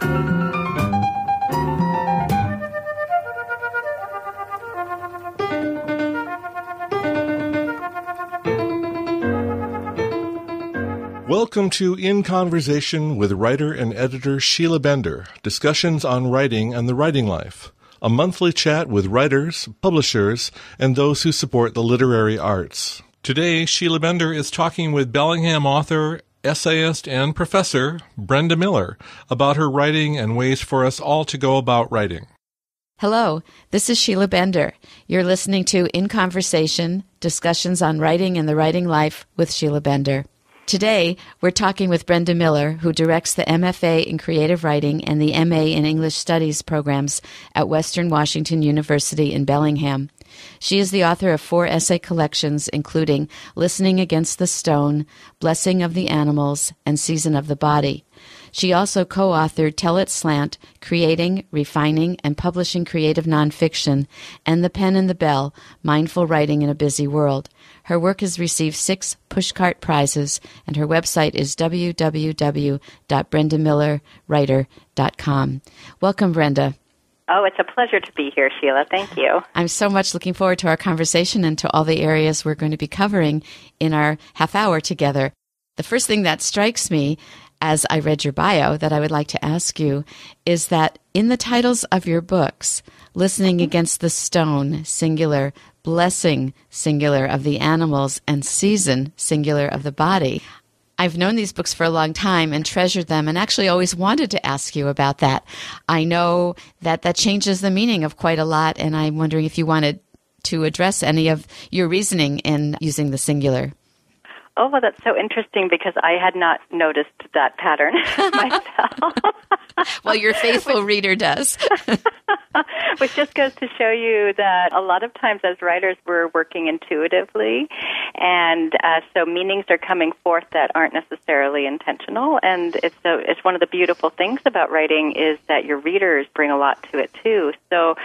Welcome to In Conversation with writer and editor Sheila Bender, discussions on writing and the writing life, a monthly chat with writers, publishers, and those who support the literary arts. Today, Sheila Bender is talking with Bellingham author, essayist, and professor Brenda Miller about her writing and ways for us all to go about writing. Hello, this is Sheila Bender. You're listening to In Conversation, discussions on writing and the writing life with Sheila Bender. Today, we're talking with Brenda Miller, who directs the MFA in Creative Writing and the MA in English Studies programs at Western Washington University in Bellingham. She is the author of 4 essay collections, including Listening Against the Stone, Blessing of the Animals, and Season of the Body. She also co-authored Tell It Slant, Creating, Refining, and Publishing Creative Nonfiction, and The Pen and the Bell, Mindful Writing in a Busy World. Her work has received 6 Pushcart Prizes, and her website is www.brendamillerwriter.com. Welcome, Brenda. Oh, it's a pleasure to be here, Sheila. Thank you. I'm so much looking forward to our conversation and to all the areas we're going to be covering in our half hour together. The first thing that strikes me as I read your bio that I would like to ask you is that in the titles of your books, Listening Against the Stone, singular, Blessing, singular, of the Animals, and Season, singular, of the Body, I've known these books for a long time and treasured them and actually always wanted to ask you about that. I know that that changes the meaning of quite a lot, and I'm wondering if you wanted to address any of your reasoning in using the singular. Oh, well, that's so interesting because I had not noticed that pattern myself. Well, your faithful reader does. Which just goes to show you that a lot of times as writers we're working intuitively, and so meanings are coming forth that aren't necessarily intentional. And it's one of the beautiful things about writing is that your readers bring a lot to it too. So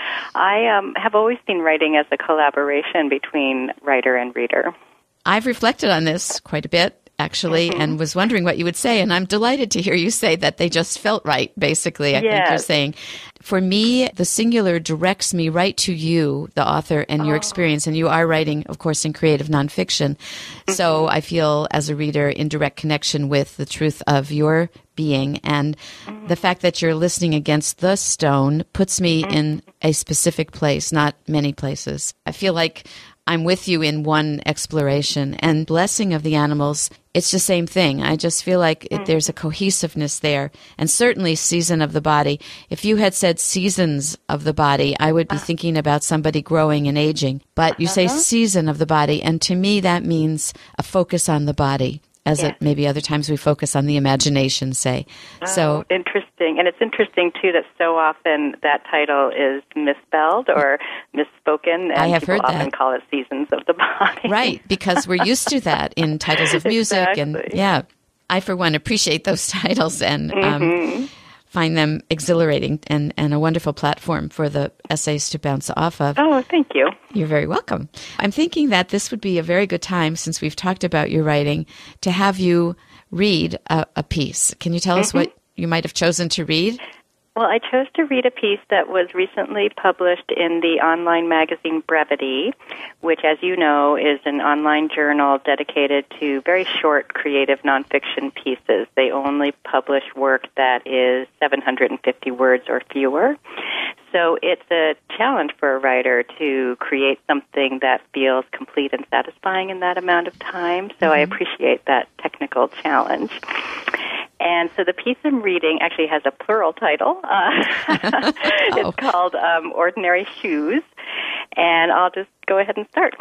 I have always seen writing as a collaboration between writer and reader. I've reflected on this quite a bit, actually, and was wondering what you would say. And I'm delighted to hear you say that they just felt right, basically. I think you're saying, for me, the singular directs me right to you, the author, and your experience. And you are writing, of course, in creative nonfiction. So I feel, as a reader, in direct connection with the truth of your being. And the fact that you're listening against the stone puts me in a specific place, not many places. I feel like I'm with you in one exploration. And Blessing of the Animals, it's the same thing. I just feel like there's a cohesiveness there. And certainly Season of the Body. If you had said Seasons of the Body, I would be thinking about somebody growing and aging. But you say Season of the Body, and to me that means a focus on the body. As it maybe other times we focus on the imagination, say. So interesting. And it's interesting, too, that so often that title is misspelled or misspoken. And I have people heard often that. call it Seasons of the Body. Right, because we're used to that in titles of music. Exactly. And I, for one, appreciate those titles and find them exhilarating and a wonderful platform for the essays to bounce off of. Oh, thank you. You're very welcome. I'm thinking that this would be a very good time, since we've talked about your writing, to have you read a piece. Can you tell us what you might have chosen to read? Well, I chose to read a piece that was recently published in the online magazine Brevity, which, as you know, is an online journal dedicated to very short creative nonfiction pieces. They only publish work that is 750 words or fewer. So it's a challenge for a writer to create something that feels complete and satisfying in that amount of time. So I appreciate that technical challenge. And so the piece I'm reading actually has a plural title. It's called Ordinary Shoes. And I'll just go ahead and start.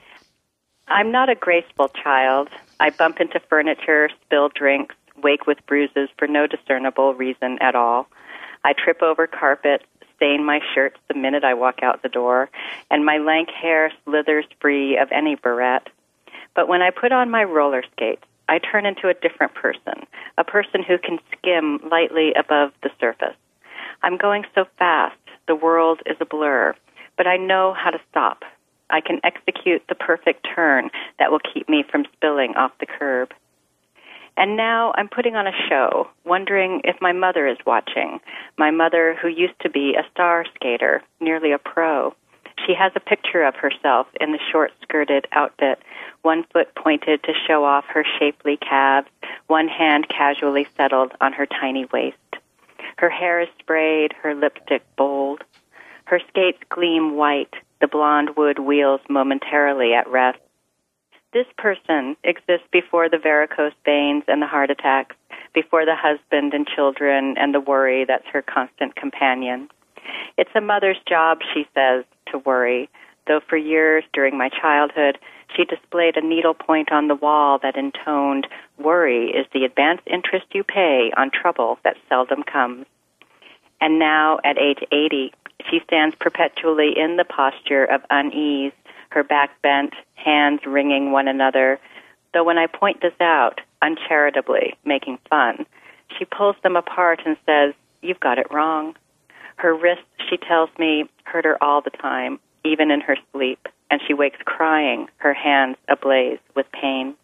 I'm not a graceful child. I bump into furniture, spill drinks, wake with bruises for no discernible reason at all. I trip over carpet, stain my shirts the minute I walk out the door, and my lank hair slithers free of any barrette. But when I put on my roller skates, I turn into a different person, a person who can skim lightly above the surface. I'm going so fast, the world is a blur, but I know how to stop. I can execute the perfect turn that will keep me from spilling off the curb. And now I'm putting on a show, wondering if my mother is watching. My mother, who used to be a star skater, nearly a pro. She has a picture of herself in the short-skirted outfit, one foot pointed to show off her shapely calves, one hand casually settled on her tiny waist. Her hair is sprayed, her lipstick bold. Her skates gleam white, the blonde wood wheels momentarily at rest. This person exists before the varicose veins and the heart attacks, before the husband and children and the worry that's her constant companion. It's a mother's job, she says, to worry, though for years during my childhood, she displayed a needlepoint on the wall that intoned, "Worry is the advanced interest you pay on trouble that seldom comes." And now, at age 80, she stands perpetually in the posture of unease, her back bent, hands wringing one another, though when I point this out, uncharitably, making fun, she pulls them apart and says, "You've got it wrong." Her wrists, she tells me, hurt her all the time, even in her sleep, and she wakes crying, her hands ablaze with pain.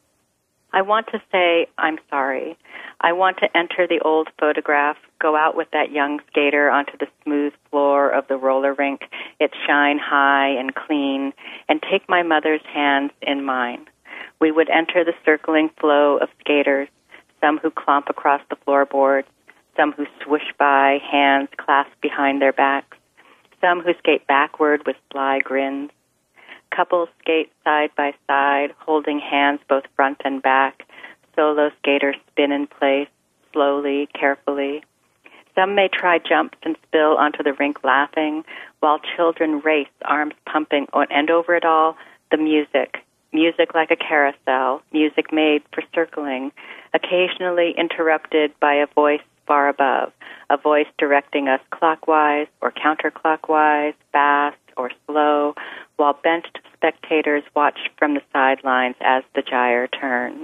I want to say, I'm sorry. I want to enter the old photograph, go out with that young skater onto the smooth floor of the roller rink, its shine high and clean, and take my mother's hands in mine. We would enter the circling flow of skaters, some who clomp across the floorboards, some who swoosh by, hands clasped behind their backs, some who skate backward with sly grins. Couples skate side by side, holding hands both front and back. Solo skaters spin in place, slowly, carefully. Some may try jumps and spill onto the rink laughing, while children race, arms pumping, and over it all, the music. Music like a carousel, music made for circling, occasionally interrupted by a voice far above, a voice directing us clockwise or counterclockwise, fast or slow, while benched spectators watch from the sidelines as the gyre turns.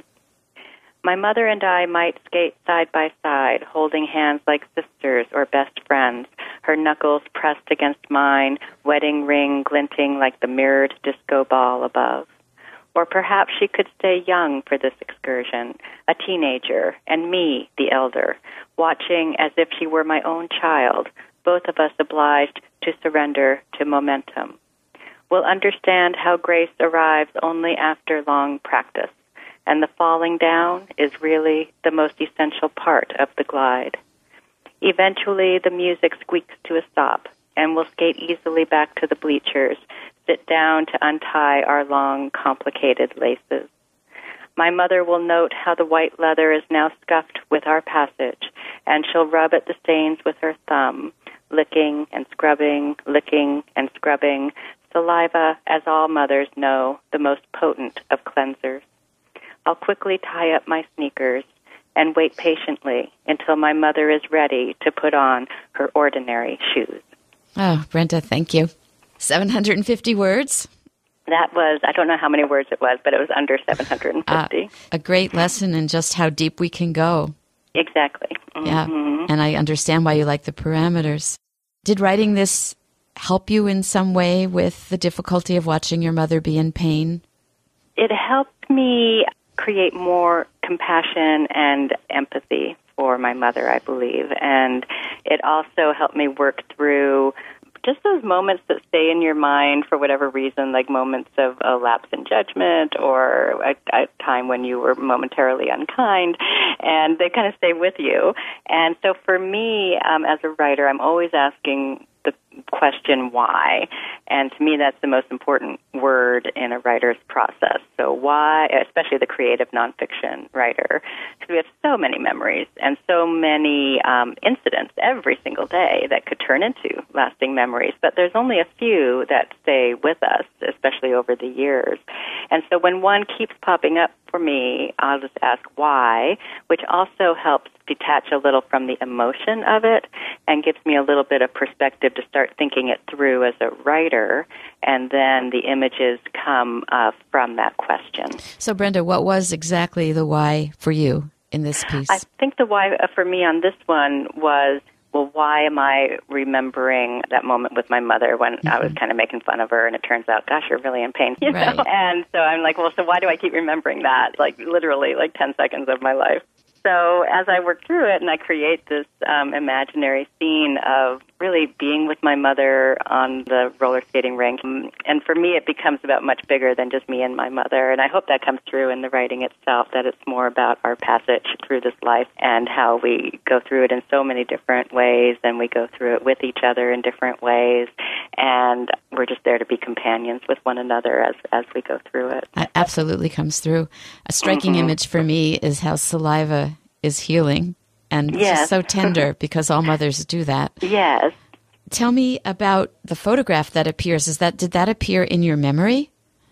My mother and I might skate side by side, holding hands like sisters or best friends, her knuckles pressed against mine, wedding ring glinting like the mirrored disco ball above. Or perhaps she could stay young for this excursion, a teenager, and me, the elder, watching as if she were my own child, both of us obliged to surrender to momentum. We'll understand how grace arrives only after long practice, and the falling down is really the most essential part of the glide. Eventually, the music squeaks to a stop, and we'll skate easily back to the bleachers, sit down to untie our long, complicated laces. My mother will note how the white leather is now scuffed with our passage, and she'll rub at the stains with her thumb, licking and scrubbing, saliva, as all mothers know, the most potent of cleansers. I'll quickly tie up my sneakers and wait patiently until my mother is ready to put on her ordinary shoes. Oh, Brenda, thank you. 750 words? That was, I don't know how many words it was, but it was under 750. A great lesson in just how deep we can go. Exactly. Mm-hmm. Yeah, and I understand why you like the parameters. Did writing this help you in some way with the difficulty of watching your mother be in pain? It helped me create more compassion and empathy for my mother, I believe. And it also helped me work through just those moments that stay in your mind for whatever reason, like moments of a lapse in judgment or a time when you were momentarily unkind, and they kind of stay with you. And so for me, as a writer, I'm always asking the question why, and to me that's the most important word in a writer's process. So why, especially the creative nonfiction writer, because we have so many memories and so many incidents every single day that could turn into lasting memories, but there's only a few that stay with us, especially over the years. And so when one keeps popping up for me, I'll just ask why, which also helps detach a little from the emotion of it and gives me a little bit of perspective to start thinking it through as a writer, and then the images come from that question. So, Brenda, what was exactly the why for you in this piece? I think the why for me on this one was, well, why am I remembering that moment with my mother when I was kind of making fun of her, and it turns out, gosh, you're really in pain, you know? And so I'm like, well, so why do I keep remembering that? Like, literally, like 10 seconds of my life. so as I work through it and I create this imaginary scene of really being with my mother on the roller skating rink, and for me it becomes about much bigger than just me and my mother, and I hope that comes through in the writing itself, that it's more about our passage through this life and how we go through it in so many different ways, and we go through it with each other in different ways, and we're just there to be companions with one another as we go through it. That absolutely comes through. A striking image for me is how saliva is healing, and it's just so tender because all mothers do that. Yes. Tell me about the photograph that appears. Did that appear in your memory?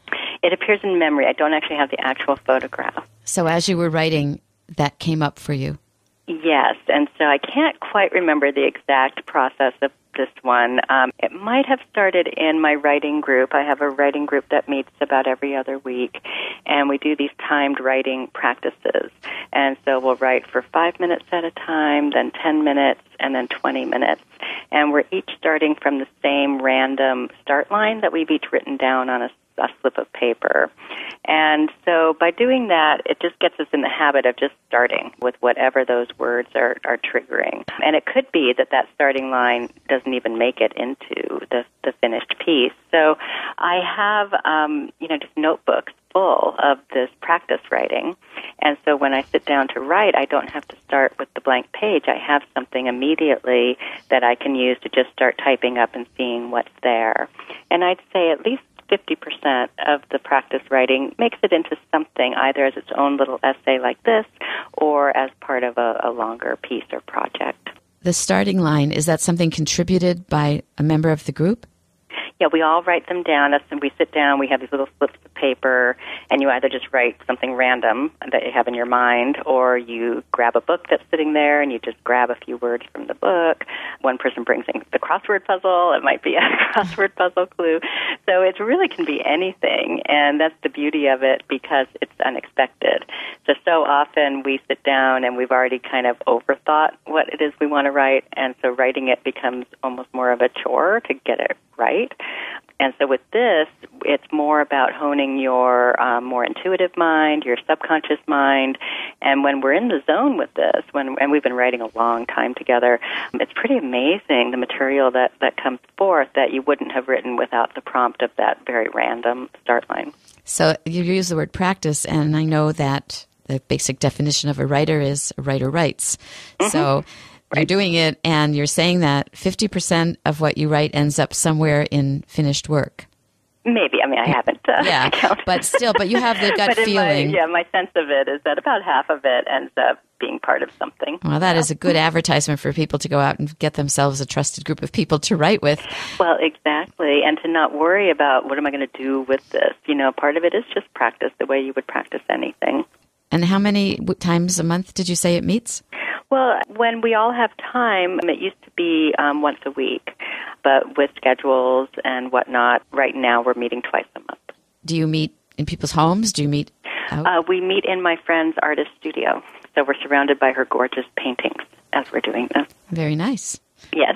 It appears in memory. I don't actually have the actual photograph. So as you were writing, that came up for you? Yes, and so I can't quite remember the exact process of this one. It might have started in my writing group. I have a writing group that meets about every other week, and we do these timed writing practices. And so we'll write for 5 minutes at a time, then 10 minutes, and then 20 minutes. And we're each starting from the same random start line that we've each written down on a slip of paper. And so by doing that, it just gets us in the habit of just starting with whatever those words are triggering. And it could be that starting line doesn't even make it into the finished piece. So I have, just notebooks full of this practice writing. And so when I sit down to write, I don't have to start with the blank page. I have something immediately that I can use to just start typing up and seeing what's there. And I'd say at least 50% of the practice writing makes it into something, either as its own little essay like this or as part of a longer piece or project. The starting line, is that something contributed by a member of the group? Yeah, we all write them down. And we sit down, we have these little slips of paper, and you either just write something random that you have in your mind, or you grab a book that's sitting there and you just grab a few words from the book. One person brings in the crossword puzzle. It might be a crossword puzzle clue. So it really can be anything, and that's the beauty of it because it's unexpected. So often we sit down and we've already kind of overthought what it is we want to write, and so writing it becomes almost more of a chore to get it right. And so with this, it's more about honing your more intuitive mind, your subconscious mind. And when we're in the zone with this, and we've been writing a long time together, it's pretty amazing the material that comes forth that you wouldn't have written without the prompt of that very random start line. So you use the word practice, and I know that the basic definition of a writer is a writer writes. Mm-hmm. So you're doing it, and you're saying that 50% of what you write ends up somewhere in finished work. Maybe. I mean, I haven't counted. But you have the gut feeling. My sense of it is that about half of it ends up being part of something. Well, that is a good advertisement for people to go out and get themselves a trusted group of people to write with. Well, exactly, and to not worry about what am I going to do with this. Part of it is just practice the way you would practice anything. And how many times a month did you say it meets? Well, when we all have time, it used to be once a week, but with schedules and whatnot, right now we're meeting twice a month. Do you meet in people's homes? Do you meet out? We meet in my friend's artist studio, so we're surrounded by her gorgeous paintings as we're doing this. Very nice. Yes.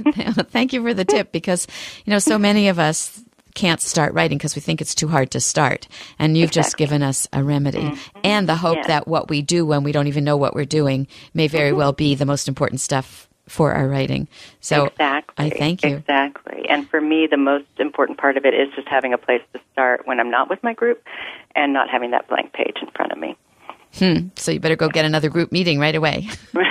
Thank you for the tip, because, so many of us can't start writing because we think it's too hard to start. And you've just given us a remedy. Mm-hmm. And the hope that what we do when we don't even know what we're doing may very well be the most important stuff for our writing. So exactly. I thank you. Exactly. And for me, the most important part of it is just having a place to start when I'm not with my group and not having that blank page in front of me. So you better go get another group meeting right away.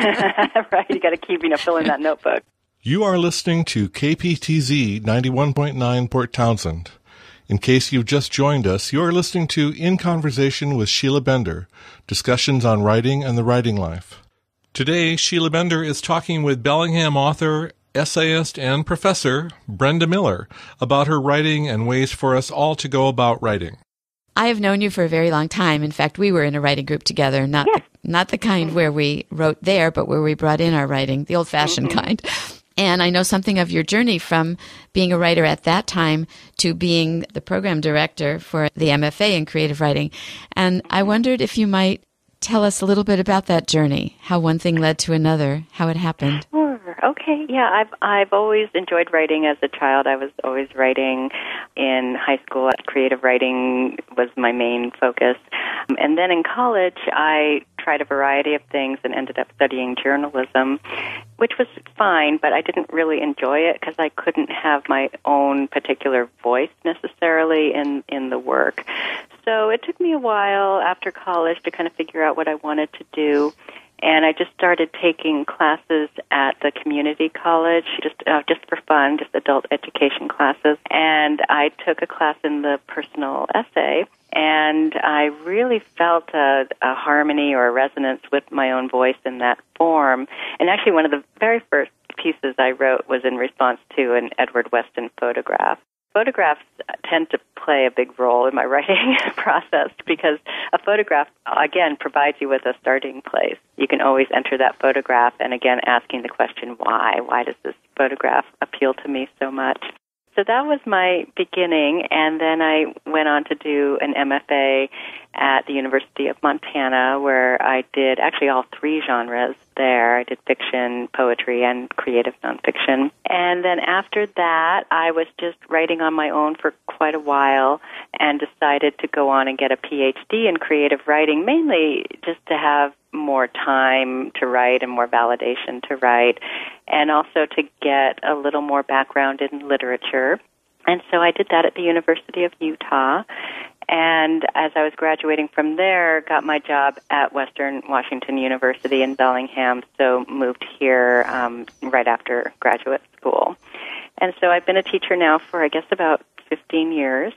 Right. You got to keep, fill in that notebook. You are listening to KPTZ 91.9 Port Townsend. In case you've just joined us, you are listening to In Conversation with Sheila Bender, discussions on writing and the writing life. Today, Sheila Bender is talking with Bellingham author, essayist, and professor Brenda Miller about her writing and ways for us all to go about writing. I have known you for a very long time. In fact, we were in a writing group together, not the kind where we wrote there, but where we brought in our writing, the old-fashioned kind. And I know something of your journey from being a writer at that time to being the program director for the MFA in creative writing. And I wondered if you might tell us a little bit about that journey, how one thing led to another, how it happened. Sure. Okay, yeah, I've always enjoyed writing as a child. I was always writing in high school. Creative writing was my main focus. And then in college, I tried a variety of things and ended up studying journalism, which was fine, but I didn't really enjoy it because I couldn't have my own particular voice necessarily in the work. So it took me a while after college to kind of figure out what I wanted to do. And I just started taking classes at the community college, just for fun, just adult education classes. And I took a class in the personal essay, and I really felt a harmony or a resonance with my own voice in that form. And actually, one of the very first pieces I wrote was in response to an Edward Weston photograph. Photographs tend to play a big role in my writing process because a photograph, again, provides you with a starting place. You can always enter that photograph and, again, asking the question, why? Why does this photograph appeal to me so much? So that was my beginning, and then I went on to do an MFA at the University of Montana, where I did actually all three genres there. I did fiction, poetry, and creative nonfiction. And then after that, I was just writing on my own for quite a while and decided to go on and get a PhD in creative writing, mainly just to have more time to write and more validation to write, and also to get a little more background in literature. And so I did that at the University of Utah. And as I was graduating from there, got my job at Western Washington University in Bellingham, so moved here right after graduate school. And so I've been a teacher now for, I guess, about 15 years,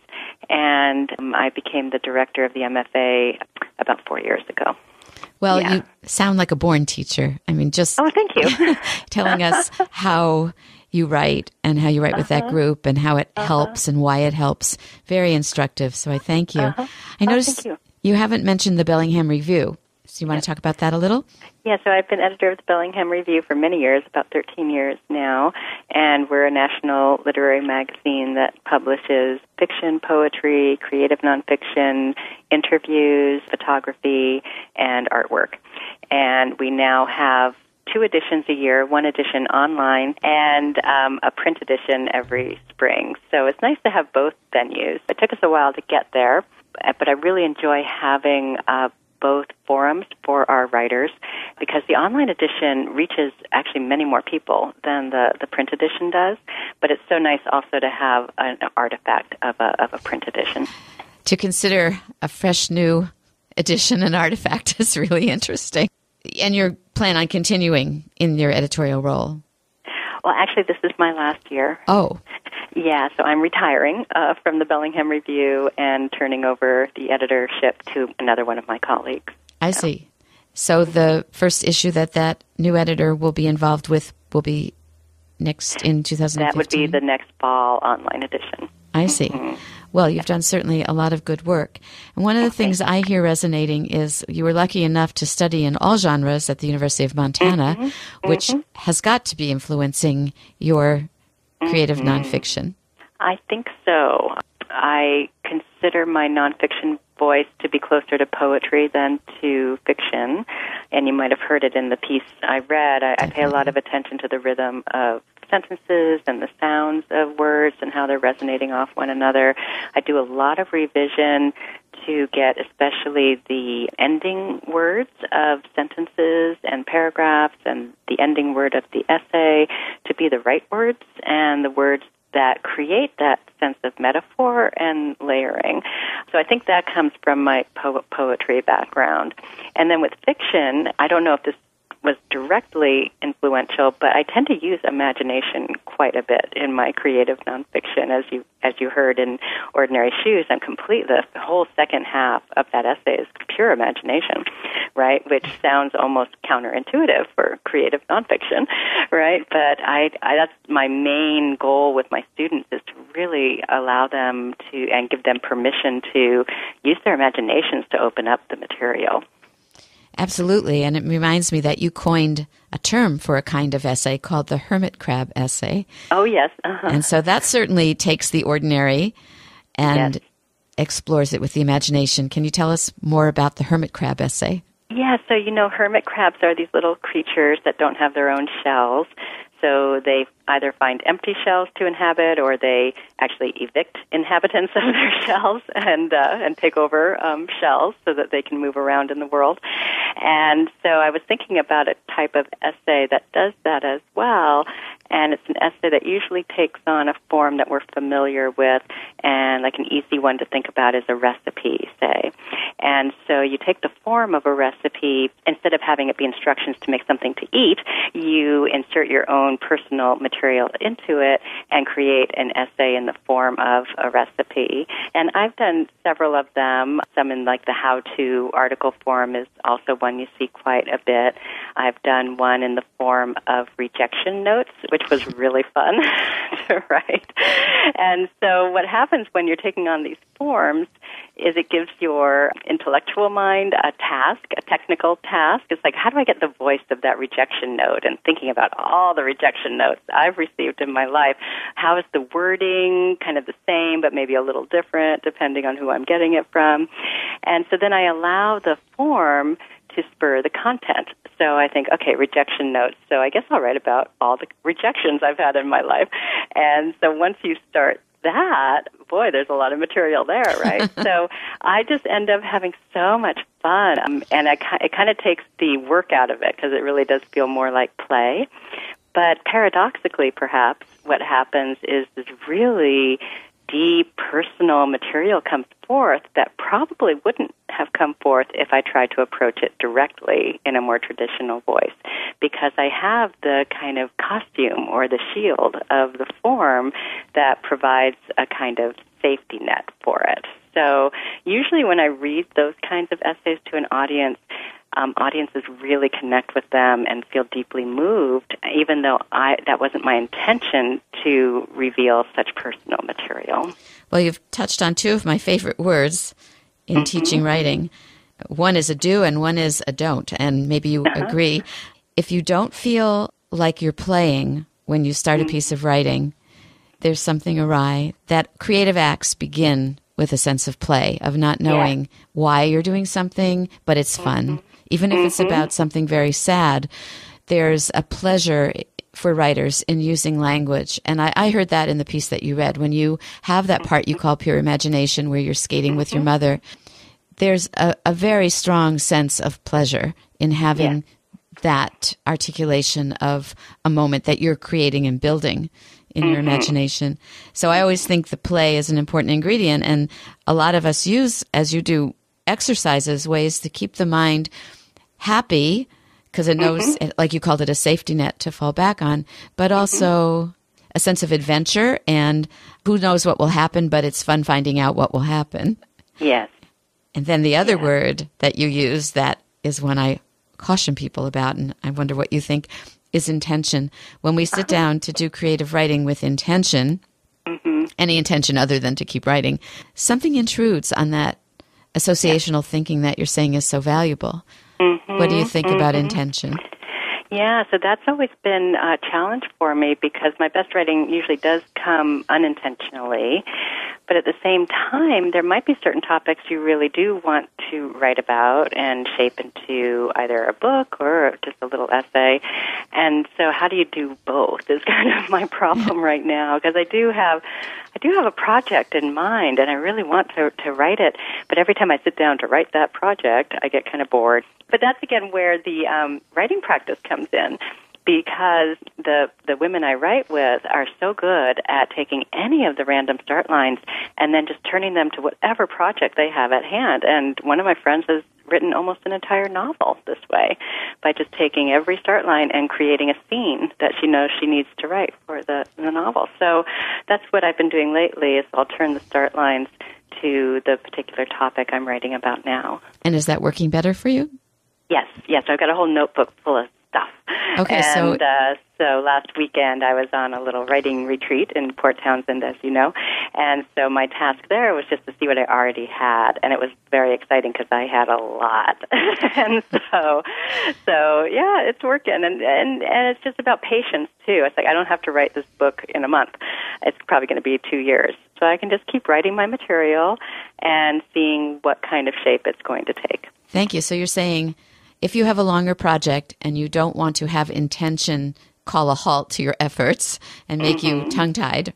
and I became the director of the MFA about 4 years ago. Well, You sound like a born teacher. I mean, just thank you. telling us how you write and how you write with that group and how it helps and why it helps. Very instructive. So I thank you. I noticed you haven't mentioned the Bellingham Review. So you want to talk about that a little? Yeah, so I've been editor of the Bellingham Review for many years, about 13 years now, and we're a national literary magazine that publishes fiction, poetry, creative nonfiction, interviews, photography, and artwork. And we now have 2 editions a year, 1 edition online, and a print edition every spring. So it's nice to have both venues. It took us a while to get there, but I really enjoy having both forums for our writers because the online edition reaches actually many more people than the print edition does, but it's so nice also to have an artifact of a print edition. To consider a fresh new edition an artifact is really interesting. And you plan on continuing in your editorial role? Well, actually, this is my last year. Oh. Yeah, so I'm retiring from the Bellingham Review and turning over the editorship to another one of my colleagues. I see. So the first issue that new editor will be involved with will be next in 2015? That would be the next fall online edition. I see. Mm-hmm. Well, you've done certainly a lot of good work. And one of the things I hear resonating is you were lucky enough to study in all genres at the University of Montana, which has got to be influencing your creative nonfiction. I think so. I consider my nonfiction voice to be closer to poetry than to fiction. And you might have heard it in the piece I read. I pay a lot of attention to the rhythm of sentences and the sounds of words and how they're resonating off one another. I do a lot of revision to get especially the ending words of sentences and paragraphs and the ending word of the essay to be the right words and the words that create that sense of metaphor and layering. So I think that comes from my poetry background. And then with fiction, I don't know if this was directly influential, but I tend to use imagination quite a bit in my creative nonfiction. As you heard in Ordinary Shoes, the whole second half of that essay is pure imagination, right? Which sounds almost counterintuitive for creative nonfiction, right? But that's my main goal with my students is to really allow them to and give them permission to use their imaginations to open up the material. Absolutely, and it reminds me that you coined a term for a kind of essay called the hermit crab essay. Oh, yes. And so that certainly takes the ordinary and explores it with the imagination. Can you tell us more about the hermit crab essay? Yeah, so hermit crabs are these little creatures that don't have their own shells. So they either find empty shells to inhabit, or they actually evict inhabitants of their shells and take over shells so that they can move around in the world. And so I was thinking about a type of essay that does that as well, and it's an essay that usually takes on a form that we're familiar with, and like an easy one to think about is a recipe, say. And so you take the form of a recipe, instead of having it be instructions to make something to eat, you insert your own personal material into it and create an essay in the form of a recipe. And I've done several of them. Some in like the how-to article form is also one you see quite a bit. I've done one in the form of rejection notes, which was really fun to write. And so what happens when you're taking on these forms is it gives your intellectual mind a task, a technical task. It's like, how do I get the voice of that rejection note? And thinking about all the rejection notes I've received in my life, how is the wording kind of the same but maybe a little different depending on who I'm getting it from? And so then I allow the form to spur the content. So I think, okay, rejection notes. So I guess I'll write about all the rejections I've had in my life. And so once you start that, boy, there's a lot of material there, right? So I just end up having so much fun, and it kind of takes the work out of it because it really does feel more like play. But paradoxically, perhaps, what happens is this really deep personal material comes forth that probably wouldn't have come forth if I tried to approach it directly in a more traditional voice, because I have the kind of costume or the shield of the form that provides a kind of safety net for it. So usually when I read those kinds of essays to an audience, audiences really connect with them and feel deeply moved, even though that wasn't my intention to reveal such personal material. Well, you've touched on two of my favorite words in teaching writing. One is a do and one is a don't, and maybe you agree. If you don't feel like you're playing when you start a piece of writing, there's something awry. That creative acts begin with a sense of play, of not knowing why you're doing something, but it's fun. Even if it's about something very sad, there's a pleasure for writers in using language. And I heard that in the piece that you read. When you have that part you call pure imagination, where you're skating with your mother, there's a very strong sense of pleasure in having that articulation of a moment that you're creating and building in your imagination. So I always think the play is an important ingredient, and a lot of us use, as you do, exercises, ways to keep the mind happy, because it knows, like you called it, a safety net to fall back on, but also a sense of adventure, and who knows what will happen, but it's fun finding out what will happen. Yes. And then the other word that you use, that is one I caution people about, and I wonder what you think, is intention. When we sit down to do creative writing with intention, any intention other than to keep writing, something intrudes on that associational thinking that you're saying is so valuable. What do you think about intention? Yeah, so that's always been a challenge for me, because my best writing usually does come unintentionally. But at the same time, there might be certain topics you really do want to write about and shape into either a book or just a little essay. And so how do you do both is kind of my problem right now, because I do have a project in mind, and I really want to write it. But every time I sit down to write that project, I get kind of bored. But that's, again, where the writing practice comes in, because the women I write with are so good at taking any of the random start lines and then just turning them to whatever project they have at hand. And one of my friends has written almost an entire novel this way, by just taking every start line and creating a scene that she knows she needs to write for the novel. So that's what I've been doing lately, is I'll turn the start lines to the particular topic I'm writing about now. And is that working better for you? Yes. I've got a whole notebook full of stuff. Okay, so last weekend I was on a little writing retreat in Port Townsend, as you know, and so my task there was just to see what I already had, and it was very exciting because I had a lot. And so yeah, it's working, and it's just about patience too. It's like I don't have to write this book in a month. It's probably going to be 2 years. So I can just keep writing my material and seeing what kind of shape it's going to take. Thank you. So you're saying if you have a longer project and you don't want to have intention call a halt to your efforts and make you tongue-tied.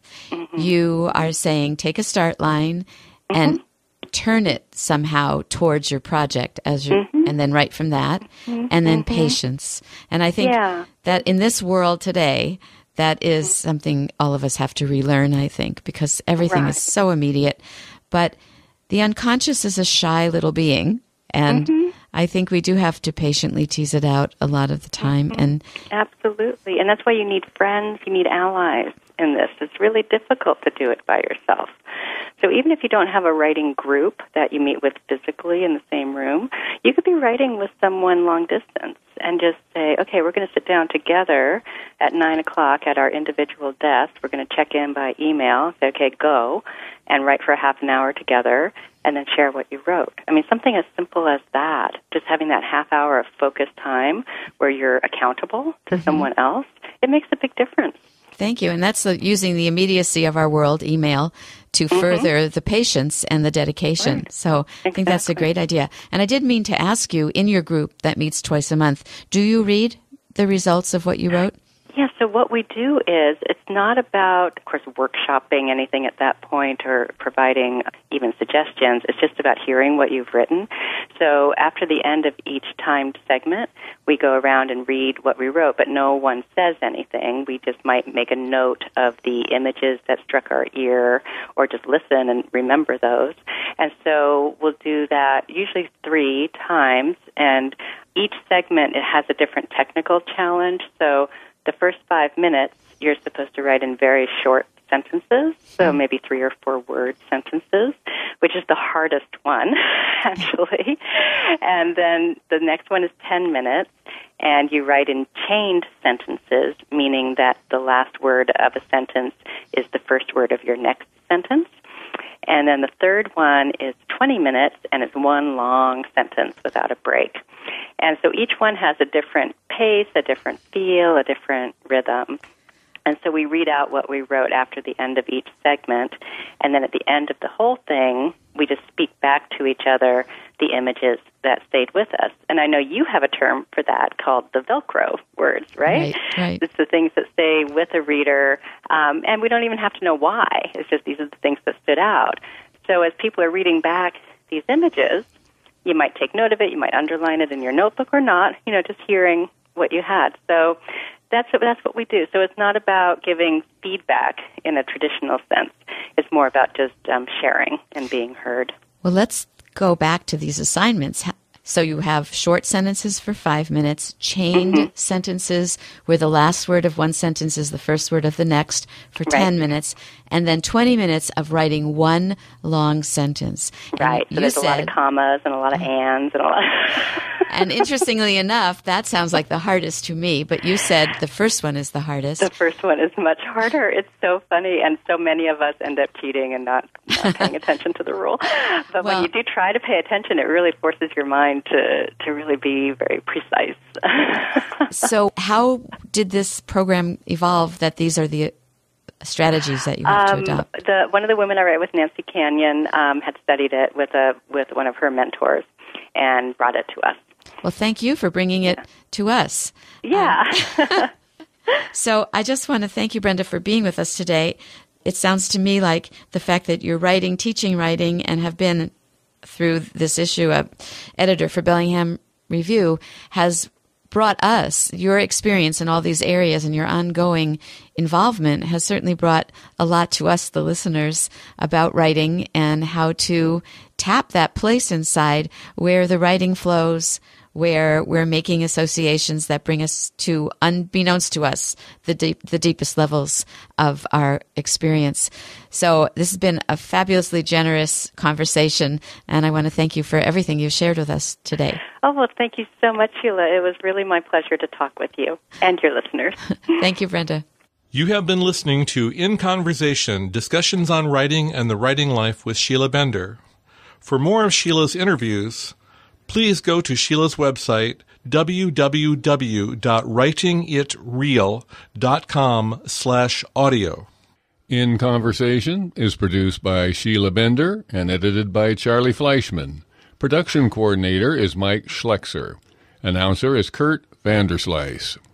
You are saying take a start line and turn it somehow towards your project as you, and then write from that, and then patience. And I think that in this world today, that is something all of us have to relearn, I think, because everything is so immediate. But the unconscious is a shy little being, and I think we do have to patiently tease it out a lot of the time. And absolutely. And that's why you need friends, you need allies in this. It's really difficult to do it by yourself. So even if you don't have a writing group that you meet with physically in the same room, you could be writing with someone long distance and just say, okay, we're going to sit down together at 9 o'clock at our individual desks. We're going to check in by email, say, okay, go, and write for a half an hour together, and then share what you wrote. I mean, something as simple as that, just having that half hour of focused time where you're accountable to someone else, it makes a big difference. Thank you. And that's using the immediacy of our world, email, to further the patience and the dedication. Right. So I think that's a great idea. And I did mean to ask you, in your group that meets twice a month, do you read the results of what you wrote? Yeah, so what we do is it's not about, of course, workshopping anything at that point or providing even suggestions. It's just about hearing what you've written. So after the end of each timed segment, we go around and read what we wrote, but no one says anything. We just might make a note of the images that struck our ear or just listen and remember those. And so we'll do that usually 3 times, and each segment, it has a different technical challenge. So the first 5 minutes, you're supposed to write in very short sentences, so maybe 3 or 4 word sentences, which is the hardest one, actually. And then the next one is 10 minutes, and you write in chained sentences, meaning that the last word of a sentence is the first word of your next sentence. And then the third one is 20 minutes, and it's one long sentence without a break. And so each one has a different pace, a different feel, a different rhythm. And so we read out what we wrote after the end of each segment, and then at the end of the whole thing, we just speak back to each other the images that stayed with us. And I know you have a term for that called the Velcro words, right? Right. It's the things that stay with a reader, and we don't even have to know why. It's just these are the things that stood out. So as people are reading back these images, you might take note of it, you might underline it in your notebook or not, just hearing what you had. So that's what we do. So it's not about giving feedback in a traditional sense. It's more about just sharing and being heard. Well, let's go back to these assignments. So you have short sentences for 5 minutes, chained sentences where the last word of one sentence is the first word of the next for 10 minutes, and then 20 minutes of writing one long sentence. Right. So there's a lot of commas and a lot of ands and a lot. And interestingly enough, that sounds like the hardest to me, but you said the first one is the hardest. The first one is much harder. It's so funny, and so many of us end up cheating and not paying attention to the rule. But when you do try to pay attention, it really forces your mind to really be very precise. So how did this program evolve that these are the strategies that you have to adopt? One of the women I write with, Nancy Canyon, had studied it with one of her mentors and brought it to us. Well, thank you for bringing it to us. Yeah. So I just want to thank you, Brenda, for being with us today. It sounds to me like the fact that you're writing, teaching writing, and have been through this issue of editor for Bellingham Review has brought us, your experience in all these areas and your ongoing involvement has certainly brought a lot to us, the listeners, about writing and how to tap that place inside where the writing flows, where we're making associations that bring us to, unbeknownst to us, the deepest levels of our experience. So this has been a fabulously generous conversation, and I want to thank you for everything you've shared with us today. Oh, well, thank you so much, Sheila. It was really my pleasure to talk with you and your listeners. Thank you, Brenda. You have been listening to In Conversation, Discussions on Writing and the Writing Life with Sheila Bender. For more of Sheila's interviews, please go to Sheila's website, www.writingitreal.com/audio. In Conversation is produced by Sheila Bender and edited by Charlie Fleischman. Production coordinator is Mike Schlexer. Announcer is Kurt Vanderslice.